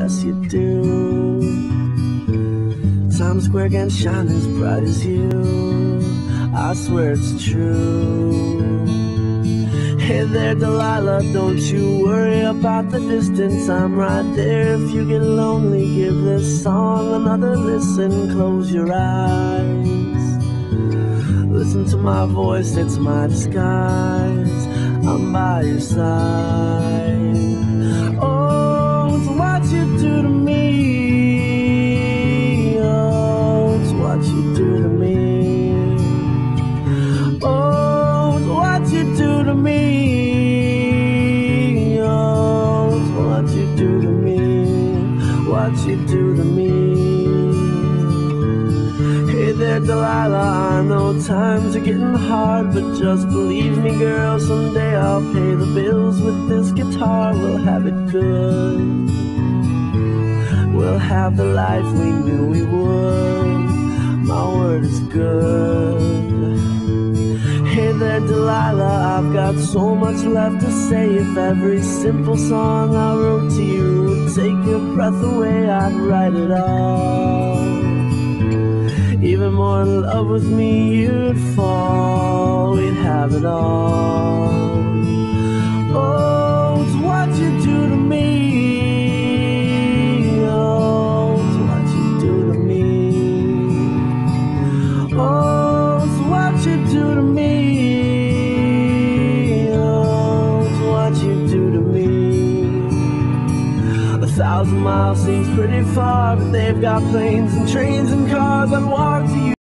yes you do. Times Square can shine as bright as you, I swear it's true. Hey there Delilah, don't you worry about the distance, I'm right there. If you get lonely, give this song another listen. Close your eyes, listen to my voice, it's my disguise, I'm by your side. Oh, it's what you do to me, oh, it's what you do to me. Oh, it's what you do to me, oh, it's what you do to me, what you do to me. Hey there Delilah, I know times are getting hard, but just believe me girl, someday I'll pay the bills with this guitar. We'll have it good, we'll have the life we knew we would, my word is good. Hey there Delilah, I've got so much left to say. If every simple song I wrote to you would take your breath away, I'd write it all. Even more in love with me you'd fall, we'd have it all. Oh, it's what you do to me, oh, it's what you do to me. Oh, it's what you do to me, oh, it's what you do to me. 1,000 miles seems pretty far, but they've got planes and trains and cars. I'd walk to you.